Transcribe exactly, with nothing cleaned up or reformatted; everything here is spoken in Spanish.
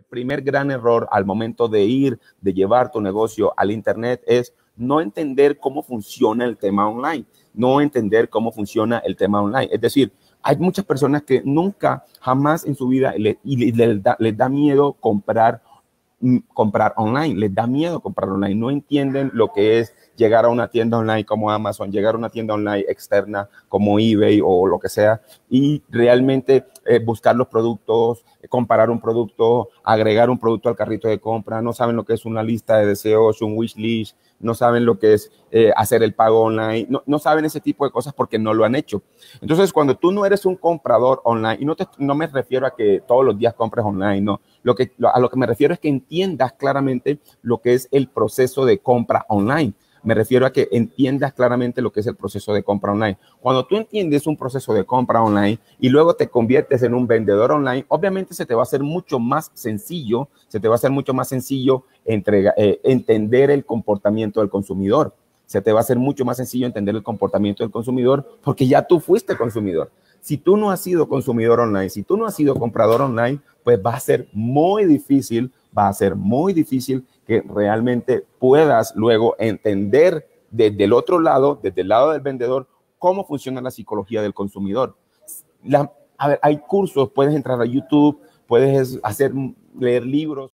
primer gran error al momento de ir, de llevar tu negocio al Internet es no entender cómo funciona el tema online, no entender cómo funciona el tema online. Es decir, hay muchas personas que nunca, jamás en su vida le, y les, da, les da miedo comprar, comprar online, les da miedo comprar online, no entienden lo que es llegar a una tienda online como Amazon, llegar a una tienda online externa como eBay o lo que sea y realmente eh, buscar los productos, comparar un producto, agregar un producto al carrito de compra, no saben lo que es una lista de deseos, un wish list, no saben lo que es eh, hacer el pago online, no, no saben ese tipo de cosas porque no lo han hecho. Entonces, cuando tú no eres un comprador online, y no, te, no me refiero a que todos los días compres online, no, lo que, a lo que me refiero es que entiendas claramente lo que es el proceso de compra online. Me refiero a que entiendas claramente lo que es el proceso de compra online. Cuando tú entiendes un proceso de compra online y luego te conviertes en un vendedor online, obviamente se te va a hacer mucho más sencillo, se te va a hacer mucho más sencillo entrega, eh, entender el comportamiento del consumidor. Se te va a hacer mucho más sencillo entender el comportamiento del consumidor porque ya tú fuiste consumidor. Si tú no has sido consumidor online, si tú no has sido comprador online, pues va a ser muy difícil, va a ser muy difícil que realmente puedas luego entender desde el otro lado, desde el lado del vendedor, cómo funciona la psicología del consumidor. La, a ver, hay cursos, puedes entrar a YouTube, puedes hacer, leer libros.